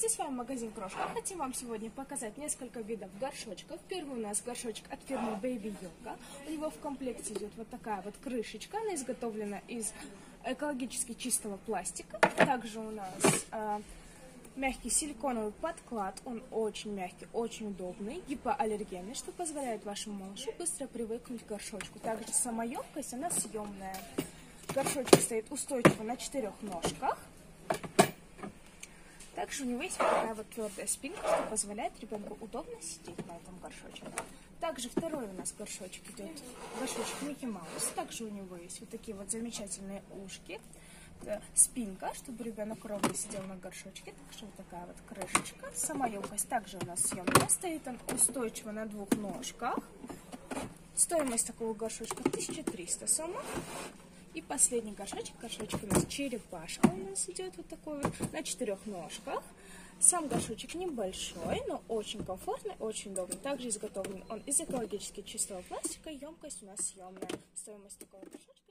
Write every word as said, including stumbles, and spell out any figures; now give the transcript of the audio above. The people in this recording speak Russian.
Здравствуйте, с вами магазин Крошка. Хотим вам сегодня показать несколько видов горшочков. Первый у нас горшочек от фирмы Baby Yoga. У него в комплекте идет вот такая вот крышечка. Она изготовлена из экологически чистого пластика. Также у нас э, мягкий силиконовый подклад. Он очень мягкий, очень удобный, гипоаллергенный, что позволяет вашему малышу быстро привыкнуть к горшочку. Также сама емкость, она съемная. Горшочек стоит устойчиво на четырех ножках. Также у него есть вот такая вот твердая спинка, что позволяет ребенку удобно сидеть на этом горшочке. Также второй у нас горшочек идет, горшочек Микки Маус. Также у него есть вот такие вот замечательные ушки. Спинка, чтобы ребенок ровно сидел на горшочке. Также вот такая вот крышечка. Сама емкость также у нас съемная. Стоит он устойчиво на двух ножках. Стоимость такого горшочка тысяча триста сомов. И последний горшочек, горшочек у нас черепашка у нас идет вот такой вот на четырех ножках. Сам горшочек небольшой, но очень комфортный, очень удобный. Также изготовлен он из экологически чистого пластика. Емкость у нас съемная. Стоимость такого горшочка